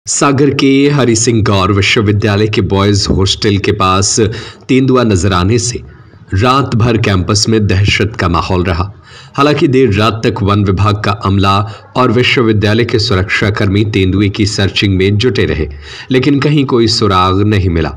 सागर के हरि सिंह गौर विश्वविद्यालय के बॉयज हॉस्टल के पास तेंदुआ नजर आने से रात भर कैंपस में दहशत का माहौल रहा। हालांकि देर रात तक वन विभाग का अमला और विश्वविद्यालय के सुरक्षाकर्मी तेंदुए की सर्चिंग में जुटे रहे, लेकिन कहीं कोई सुराग नहीं मिला।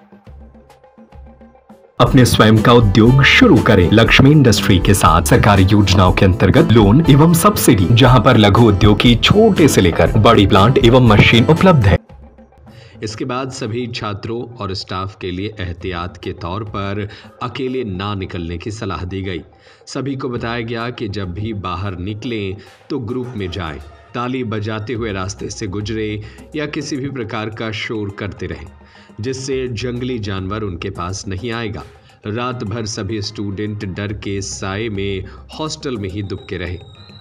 अपने स्वयं का उद्योग शुरू करें लक्ष्मी इंडस्ट्री के साथ। सरकारी योजनाओं के अंतर्गत लोन एवं सब्सिडी, जहां पर लघु उद्योग की छोटे से लेकर बड़ी प्लांट एवं मशीन उपलब्ध है। इसके बाद सभी छात्रों और स्टाफ के लिए एहतियात के तौर पर अकेले ना निकलने की सलाह दी गई। सभी को बताया गया कि जब भी बाहर निकलें तो ग्रुप में जाएं, ताली बजाते हुए रास्ते से गुजरे या किसी भी प्रकार का शोर करते रहें, जिससे जंगली जानवर उनके पास नहीं आएगा। रात भर सभी स्टूडेंट डर के साए में हॉस्टल में ही दुबके रहे।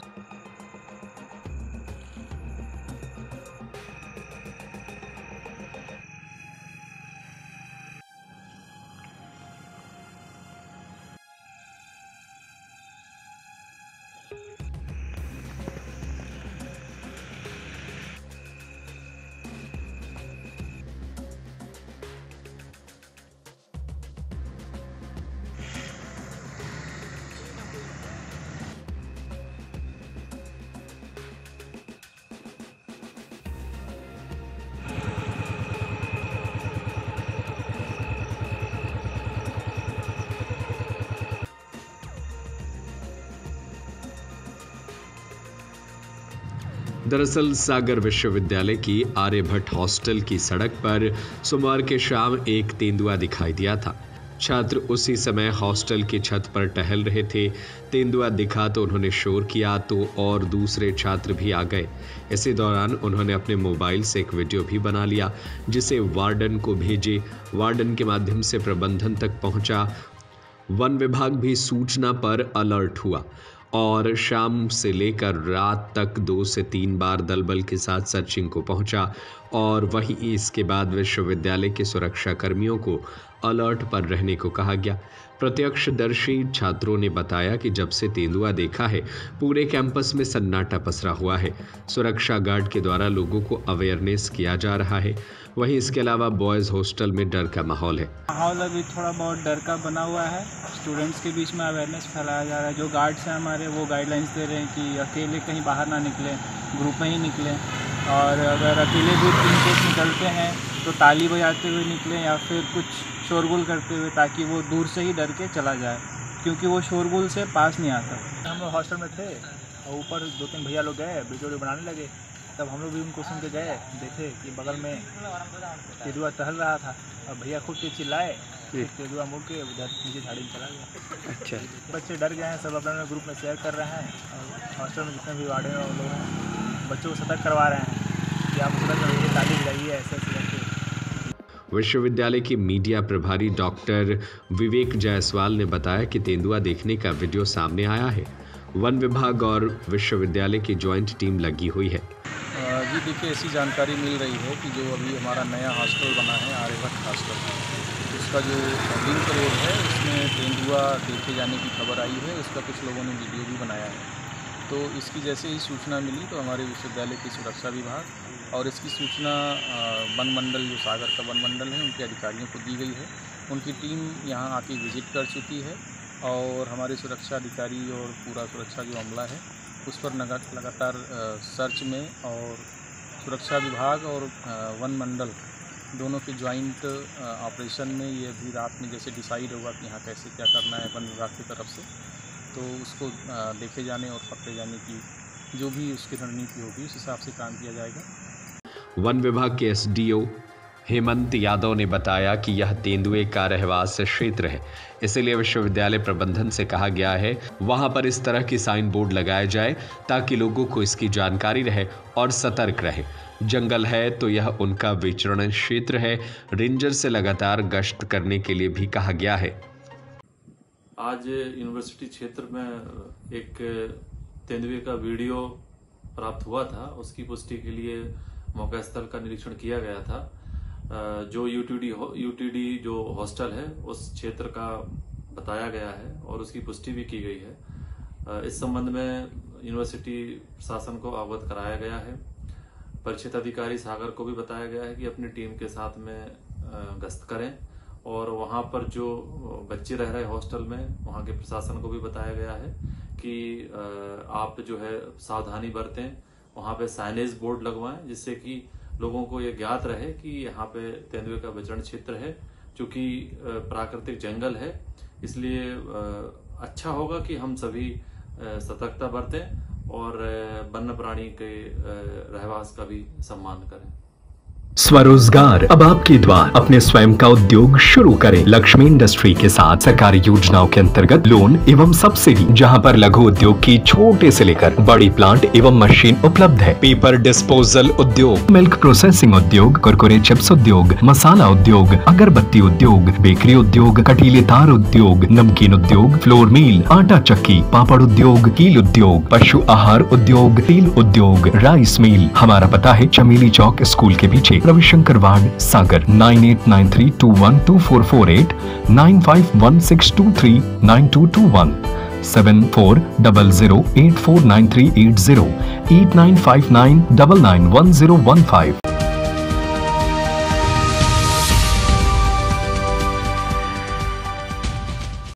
दरअसल सागर विश्वविद्यालय की आर्यभट्ट हॉस्टल की सड़क पर सोमवार के शाम एक तेंदुआ दिखाई दिया था। छात्र उसी समय हॉस्टल की छत पर टहल रहे थे। तेंदुआ दिखा तो उन्होंने शोर किया तो और दूसरे छात्र भी आ गए। इसी दौरान उन्होंने अपने मोबाइल से एक वीडियो भी बना लिया, जिसे वार्डन को भेजे। वार्डन के माध्यम से प्रबंधन तक पहुंचा। वन विभाग भी सूचना पर अलर्ट हुआ और शाम से लेकर रात तक 2 से 3 बार दल बल के साथ सर्चिंग को पहुंचा। और वहीं इसके बाद विश्वविद्यालय के सुरक्षा कर्मियों को अलर्ट पर रहने को कहा गया। प्रत्यक्षदर्शी छात्रों ने बताया कि जब से तेंदुआ देखा है, पूरे कैंपस में सन्नाटा पसरा हुआ है। सुरक्षा गार्ड के द्वारा लोगों को अवेयरनेस किया जा रहा है। वहीं इसके अलावा बॉयज हॉस्टल में डर का माहौल है। माहौल अभी थोड़ा बहुत डर का बना हुआ है। स्टूडेंट्स के बीच में अवेयरनेस फैलाया जा रहा है। जो गार्ड्स हैं हमारे, वो गाइडलाइंस दे रहे हैं कि अकेले कहीं बाहर ना निकलें, ग्रुप में ही निकलें। और अगर अकेले भी इनकेस निकलते हैं तो ताली बजाते हुए निकलें या फिर कुछ शोरगुल करते हुए, ताकि वो दूर से ही डर के चला जाए, क्योंकि वो शोरगुल से पास नहीं आता। हम लोग हॉस्टल में थे और ऊपर 2-3 भैया लोग गए, वीडियो बनाने लगे। तब हम लोग भी उनको सुन के गए, देखे कि बगल में तेंदुआ टहल रहा था और भैया खूब तेज चिल्लाए। तेंदुआ मुड़ के उधर नीचे झाड़ी में चला गया। अच्छा, बच्चे डर गए हैं, सब अपने ग्रुप में शेयर कर रहे हैं और हॉस्टल में जितने भी वार्डन लोग हैं, बच्चों को सतर्क करवा रहे हैं कि आप सतर्क रहिए, ताली बजाइए, ऐसे ऐसे करके। विश्वविद्यालय के मीडिया प्रभारी डॉक्टर विवेक जायसवाल ने बताया कि तेंदुआ देखने का वीडियो सामने आया है। वन विभाग और विश्वविद्यालय की ज्वाइंट टीम लगी हुई है। जी देखिए, ऐसी जानकारी मिल रही है कि जो अभी हमारा नया हॉस्टल बना है आर्यभट्ट हॉस्टल, उसका जो लिंक रोड है उसमें तेंदुआ देखे जाने की खबर आई है। उसका कुछ लोगों ने वीडियो भी बनाया है। तो इसकी जैसे ही सूचना मिली तो हमारे विश्वविद्यालय की सुरक्षा विभाग और इसकी सूचना वन मंडल, जो सागर का वन मंडल है, उनके अधिकारियों को दी गई है। उनकी टीम यहाँ आके विजिट कर चुकी है और हमारे सुरक्षा अधिकारी और पूरा सुरक्षा जो अमला है उस पर लगातार सर्च में, और सुरक्षा विभाग और वन मंडल दोनों के ज्वाइंट ऑपरेशन में ये अभी रात में जैसे डिसाइड होगा कि यहाँ कैसे क्या करना है वन विभाग की तरफ से, तो उसको देखे जाने और पकड़े जाने की जो भी उसकी रणनीति होगी उस हिसाब से काम किया जाएगा। वन विभाग के एसडीओ हेमंत यादव ने बताया कि यह तेंदुए का रहवास क्षेत्र है, इसलिए विश्वविद्यालय प्रबंधन से कहा गया है वहां पर इस तरह की साइन बोर्ड लगाया जाए ताकि लोगों को इसकी जानकारी रहे और सतर्क रहे। जंगल है तो यह उनका विचरण क्षेत्र है। रेंजर से लगातार गश्त करने के लिए भी कहा गया है। आज यूनिवर्सिटी क्षेत्र में एक तेंदुए का वीडियो प्राप्त हुआ था। उसकी पुष्टि के लिए मौका स्थल का निरीक्षण किया गया था। जो यूटीडी जो हॉस्टल है उस क्षेत्र का बताया गया है और उसकी पुष्टि भी की गई है। इस संबंध में यूनिवर्सिटी प्रशासन को अवगत कराया गया है। परिक्षित अधिकारी सागर को भी बताया गया है कि अपनी टीम के साथ में गश्त करें और वहां पर जो बच्चे रह रहे हॉस्टल में वहां के प्रशासन को भी बताया गया है कि आप जो है सावधानी बरतें, वहां पे साइनेज बोर्ड लगवाएं जिससे कि लोगों को ये ज्ञात रहे कि यहाँ पे तेंदुए का विचरण क्षेत्र है, चूंकि प्राकृतिक जंगल है, इसलिए अच्छा होगा कि हम सभी सतर्कता बरतें और वन्य प्राणी के रहवास का भी सम्मान करें। स्वरोजगार अब आपके द्वार, अपने स्वयं का उद्योग शुरू करें। लक्ष्मी इंडस्ट्री के साथ सरकारी योजनाओं के अंतर्गत लोन एवं सब्सिडी, जहां पर लघु उद्योग की छोटे से लेकर बड़ी प्लांट एवं मशीन उपलब्ध है। पेपर डिस्पोजल उद्योग, मिल्क प्रोसेसिंग उद्योग, कुरकुरे चिप्स उद्योग, मसाला उद्योग, अगरबत्ती उद्योग, बेकरी उद्योग, कटीले तार उद्योग, नमकीन उद्योग, फ्लोर मिल, आटा चक्की, पापड़ उद्योग, कील उद्योग, पशु आहार उद्योग, तेल उद्योग, राइस मिल। हमारा पता है चमेली चौक स्कूल के पीछे, रविशंकर वार्ड, सागर। 9893212448, 9516239221, 7400849380, 8959991015।